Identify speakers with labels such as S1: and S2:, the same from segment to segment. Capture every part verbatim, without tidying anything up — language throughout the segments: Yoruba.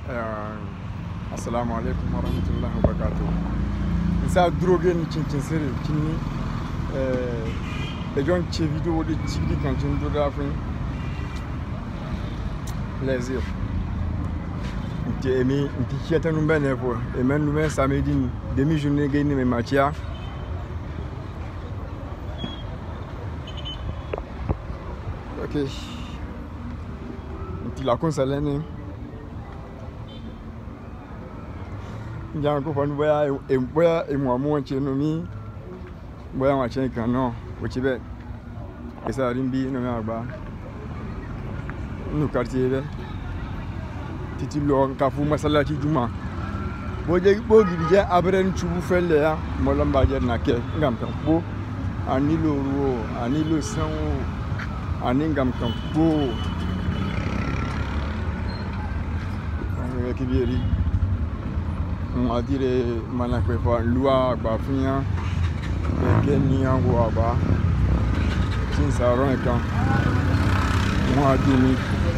S1: Assalamu alaikum warahmatullahi wabarakatuh. Nsa drogue ni chinchin sere chini eh e jon che video de chigi kan chin do da fin plaisir. Nti emi nti kiata no be ne fo e men no samedi demi journée gagner me matchia. OK. Nti la consalene Jangan kau pun boya, boya emu amu macam ni, boya macam ni kan no, macam ni. Kisah rimbi ni apa? Nu quartier be. Titi lo kafu masalah ci juma. Boje bogi dia abren chubu felle ya, molam baje na ke ngam kan bo. Ani lo ro, ani lo san, ani ngam kan bo. Ani kibiri. On va dire mana kwe fa loi ba finya Gandinho wa ba tin sa ron kan mo adi ni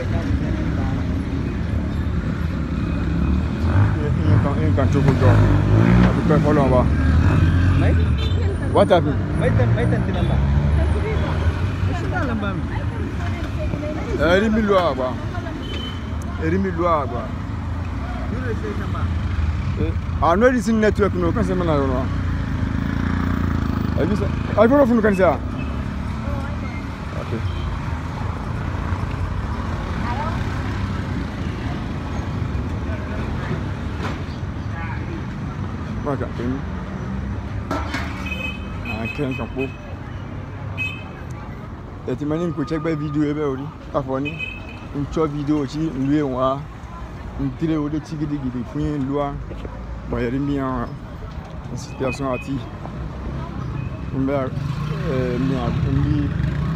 S1: in kan in kan chobo do abi kwe fa lo ba what happened maitan maitan tinamba tinamba eri mi loi ba eri mi loi ba yule sai namba Ah, no is in network no kan se mana no. Ai bisa. Ai foro funu kan sa. Okay. Maka ini. Ah, kan kan po. E ti mani ko check by video e be ori. Afoni. Ncho video chi nwe wa. Ntire o de tigidi gidi fun loi ba yari mi en situation ati mba eh mi mi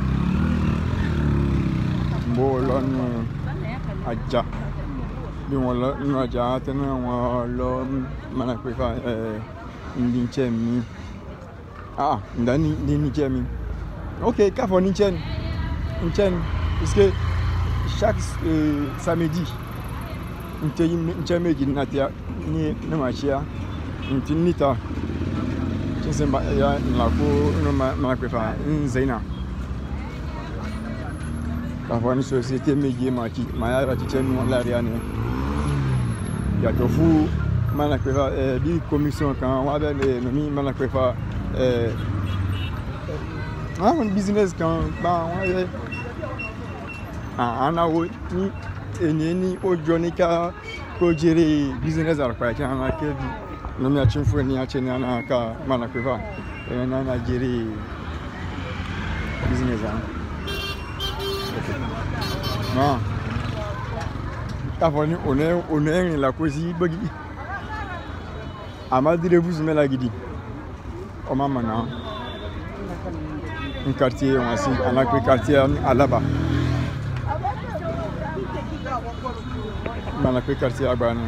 S1: bo lo no aja bi won lo no aja te na won lo mana pe fa eh ndi che mi ah ndani ni che mi OK ka fo ni chen ni chen parce que chaque euh, samedi Nti ncheme gina tia ni na machia nti nita chisemba ya la ko no ma ma prefa nzaina ka fani société meji machi ma ya ti chenu la riane ya tofu mana prefa eh bi commission kan wa be no mi mana prefa eh ah un business kan ba wa ah ana wo ni eneni ojonika ko jere business ar kwa kana ke no mi achin fu ni achin na ka mana kweva e na na jere business an no ta foni one one la kosi bagi amadire vous me la gidi o mama na un quartier on asi ana ko quartier alaba mana pe quartier agbani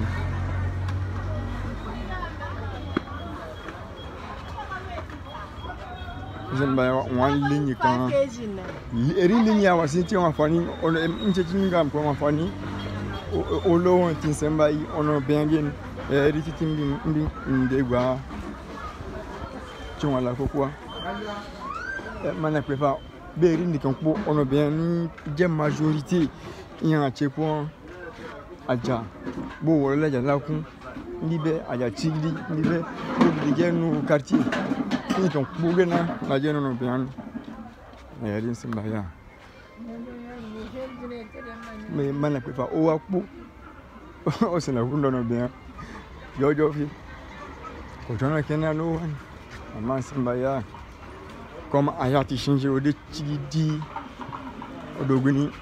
S1: zemba one ligne kan eri ligne ya wasiti on afani on nchechi ngam ko afani o lo tin semba yi ono bengen eri titin ndi ndegwa chon la kokwa mana pe fa beri ndi kan po ono bien ni je majorité yan chepo aja bo wala ja la kun libe aja tigdi libe bo di genu quartier ni ton bugena na jeno no bian e rin simba ya me mana pe fa o wa pu o se na kundo no bian jojo fi ko jona kena no ama simba ya comme ayati changer o de tigdi o doguni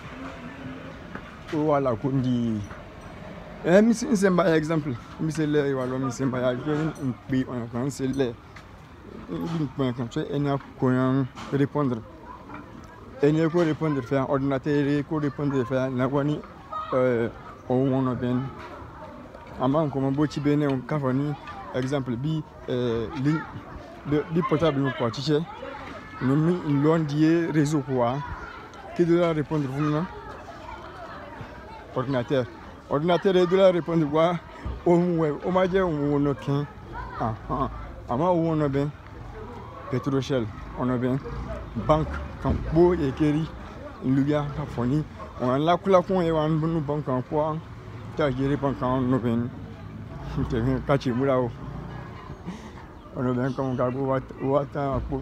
S1: o wala kundi eh mi simba exemple mi se le wala mi simba ya je bi on kan se le une point comme ça et n'a quoi répondre et n'a quoi répondre faire ordinateur quoi répondre faire n'a quoi ni euh on a bien avant comme bochi bene on kafani exemple bi euh bi portable nous quoi tu sais nous l'on dit réseau quoi qui doit répondre vous non ordinateur ordinateur de la répondre quoi au au maje on no kin ah ah ama wo no ben Petroshell on a bien banque kan bo e keri luya ka foni on la kula kon e wan bunu banque en quoi ta géré banque en no ben te ka chi mura o on a bien comme ka bo wat wata po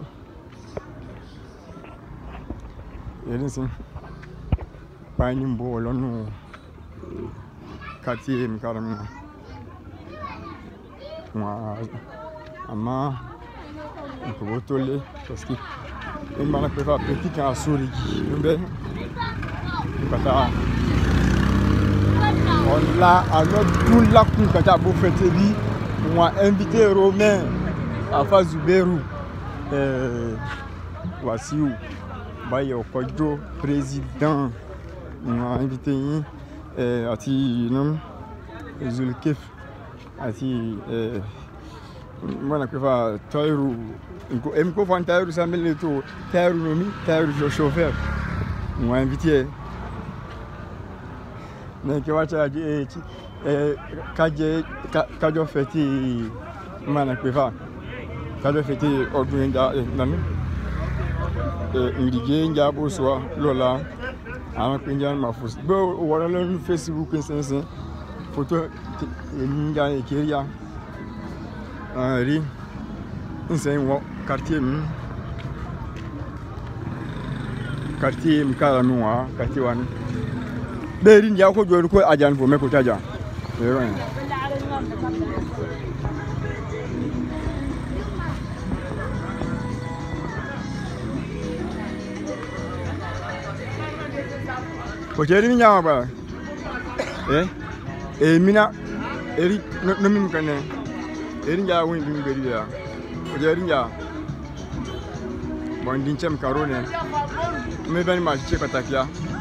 S1: yelin sin pa ni mbo lo no quartier mi carrément moi ama ko botole parce que il m'a fait faire petit quand souri ben kata on l'a à notre tout la coup kata bo fêter bi moi invité Romain à Fazuberu euh voici où bayo kojo président m'a invité euh ati non Zulkif ati euh voilà que va Tairu em ko fan Tairu samel to Tairu nomi Tairu chauffeur m'a invité mais que va ta eh kaje kajo feti mana que va kajo feti ordunda nanu eh ndige njabo so lola ana kunjan mafus bo wala no Facebook sensen photo ninja ekeria ari nsen wo quartier mi quartier mi kala mi wa quartier wan beri ndia ko joru ko ajan fo me ko taja ero en ko jeri mi nyama ba eh eh mina eri no mi kane eri nja woni dum beri ya ko jeri nja bon dinchem karone me ben ma che patakia